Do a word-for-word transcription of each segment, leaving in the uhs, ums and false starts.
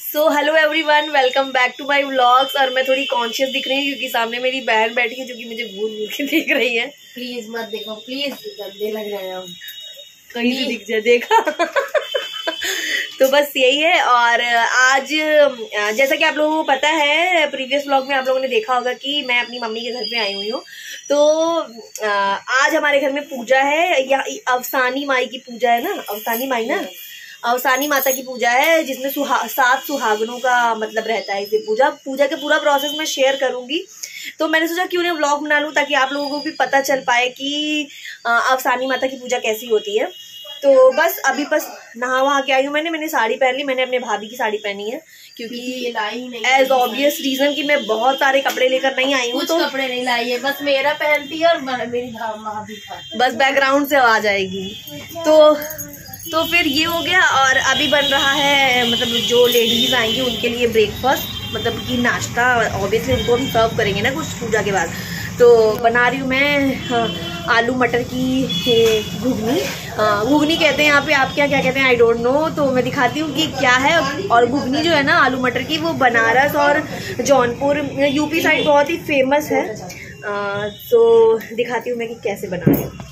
So hello everyone, welcome back to my vlogs. और मैं थोड़ी कॉन्शियस दिख रही हूँ क्योंकि सामने मेरी बहन बैठी है जो कि मुझे घूर घूर के देख रही है। प्लीज मत देखो, प्लीज गंदे लग रहे हैं। कहीं से दिख जाए, देखा। तो बस यही है। और आज जैसा कि आप लोगों को पता है, प्रीवियस व्लॉग में आप लोगों ने देखा होगा कि मैं अपनी मम्मी के घर पे आई हुई हूँ। तो आज हमारे घर में पूजा है, या अवसानी माई की पूजा है ना, अवसानी माई ना, अवसानी माता की पूजा है, जिसमें सुहा सात सुहागनों का मतलब रहता है इसे पूजा पूजा के पूरा प्रोसेस मैं शेयर करूंगी। तो मैंने सोचा क्यों नहीं व्लॉग बना लूं ताकि आप लोगों को भी पता चल पाए कि अवसानी माता की पूजा कैसी होती है। तो बस अभी बस नहा वहा के आई हूँ। मैंने मैंने साड़ी पहन ली, मैंने अपने भाभी की साड़ी पहनी है क्योंकि एज ऑब्वियस रीजन कि मैं बहुत सारे कपड़े लेकर नहीं आई हूँ। तो कपड़े नहीं लाई है, बस मेरा पहनती है और मेरी भाभी का बस बैकग्राउंड से आ जाएगी। तो तो फिर ये हो गया। और अभी बन रहा है, मतलब जो लेडीज आएंगी उनके लिए ब्रेकफास्ट, मतलब कि नाश्ता। ऑब्वियसली उनको हम सर्व करेंगे ना कुछ पूजा के बाद। तो बना रही हूँ मैं हाँ, आलू मटर की घुगनी। घुगनी कहते हैं यहाँ पे, आप क्या क्या कहते हैं आई डोंट नो। तो मैं दिखाती हूँ कि क्या है। और घुगनी जो है ना आलू मटर की, वो बनारस और जौनपुर यूपी साइड बहुत ही फेमस है। आ, तो दिखाती हूँ मैं कि कैसे बना रही हूँ।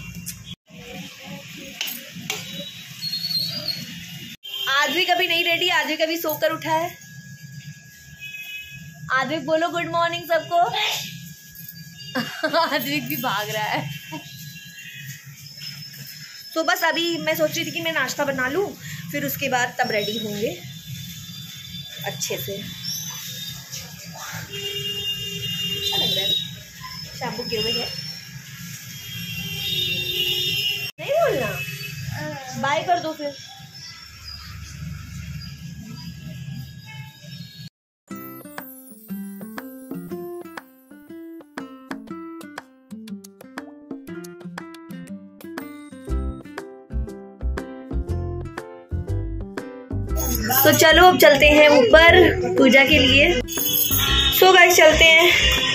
आज भी कभी नहीं रेडी, आज भी कभी सोकर उठा है। आद्विक बोलो गुड मॉर्निंग सबको। आद्विक भी भाग रहा है। तो बस अभी मैं सोच रही थी कि मैं नाश्ता बना लूं, फिर उसके बाद तब रेडी होंगे अच्छे से। अच्छा लग रहा है, शैम्पू किए हुए है। नहीं बोलना, बाय कर दो फिर। तो चलो अब चलते हैं ऊपर पूजा के लिए। सो गाइस चलते हैं।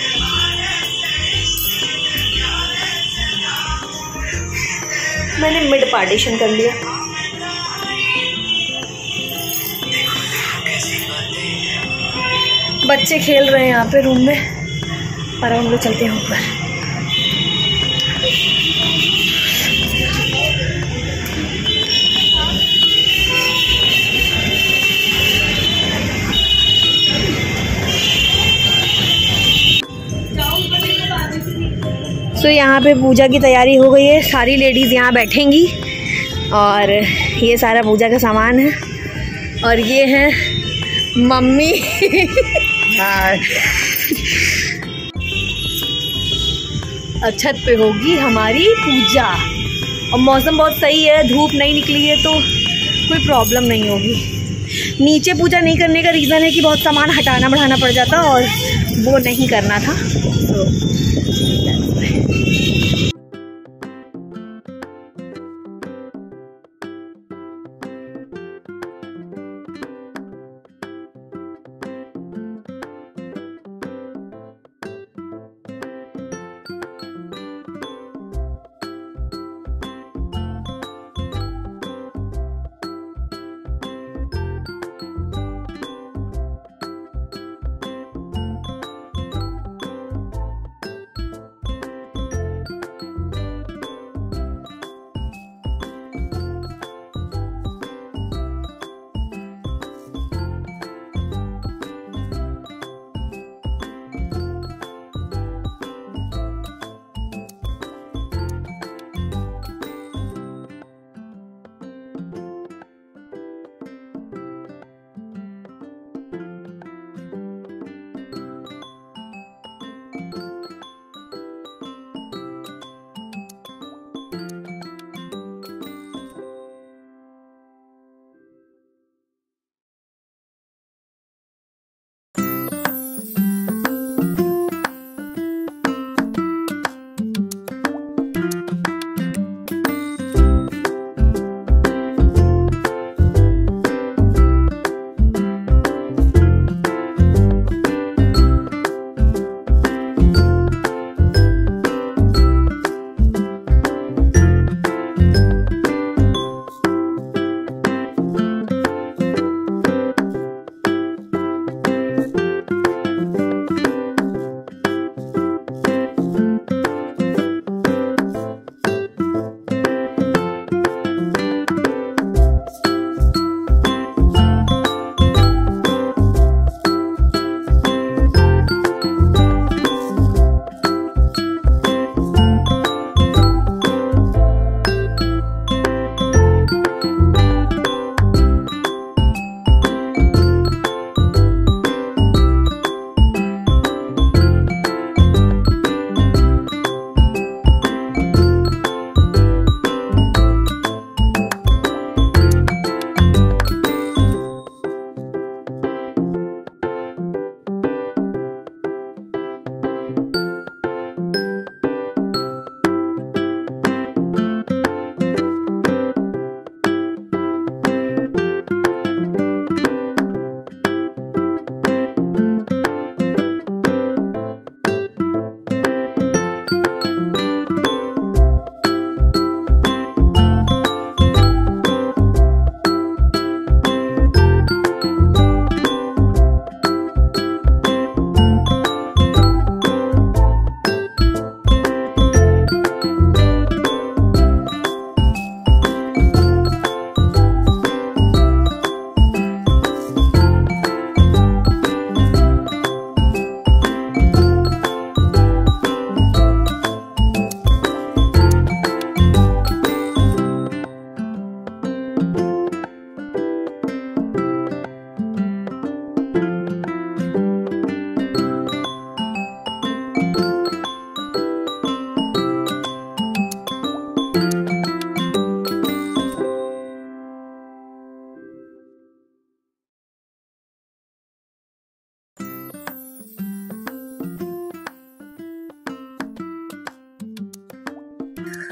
मैंने मिड पार्टीशन कर लिया। बच्चे खेल रहे हैं यहाँ पे रूम में, और हम लोग चलते हैं ऊपर। तो so, यहाँ पे पूजा की तैयारी हो गई है, सारी लेडीज़ यहाँ बैठेंगी। और ये सारा पूजा का सामान है। और ये है मम्मी। छत पे होगी हमारी पूजा। और मौसम बहुत सही है, धूप नहीं निकली है तो कोई प्रॉब्लम नहीं होगी। नीचे पूजा नहीं करने का रीज़न है कि बहुत सामान हटाना बढ़ाना पड़ जाता और वो नहीं करना था। तो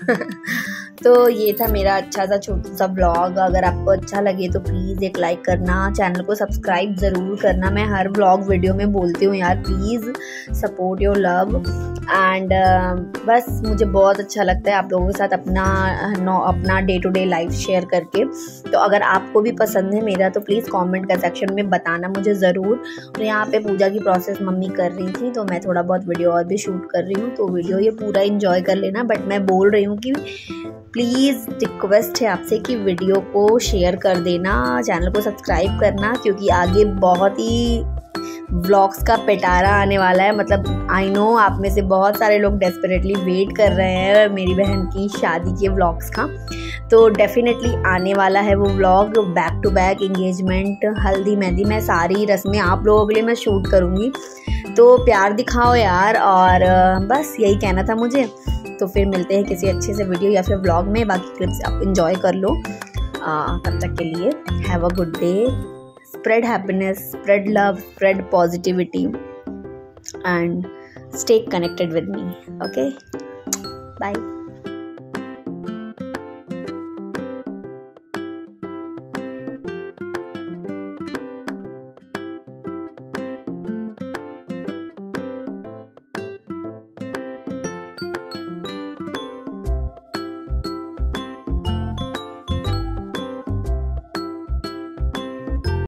तो ये था मेरा अच्छा सा छोटा सा ब्लॉग। अगर आपको अच्छा लगे तो प्लीज़ एक लाइक करना, चैनल को सब्सक्राइब ज़रूर करना। मैं हर ब्लॉग वीडियो में बोलती हूँ यार, please support your love. And बस मुझे बहुत अच्छा लगता है आप लोगों के साथ अपना नो अपना day to day life share करके। तो अगर आपको भी पसंद है मेरा तो प्लीज़ कमेंट का सेक्शन में बताना मुझे ज़रूर। और यहाँ पे पूजा की प्रोसेस मम्मी कर रही थी, तो मैं थोड़ा बहुत वीडियो और भी शूट कर रही हूँ, तो वीडियो ये पूरा एंजॉय कर लेना। बट मैं बोल रही हूँ कि प्लीज़ रिक्वेस्ट है आपसे कि वीडियो को शेयर कर देना, चैनल को सब्सक्राइब करना, क्योंकि आगे बहुत ही व्लॉग्स का पिटारा आने वाला है। मतलब आई नो आप में से बहुत सारे लोग डेस्परेटली वेट कर रहे हैं मेरी बहन की शादी के व्लॉग्स का, तो डेफिनेटली आने वाला है वो vlog. Back to back engagement, haldi mehndi, मैं सारी रस्में आप लोगों के लिए मैं शूट करूँगी। तो प्यार दिखाओ यार। और बस यही कहना था मुझे। तो फिर मिलते हैं किसी अच्छे से वीडियो या फिर व्लॉग में। बाकी क्लिप्स आप इंजॉय कर लो। तब तक के लिए have a good day, spread happiness, spread love, spread positivity, and stay connected with me. Okay, bye.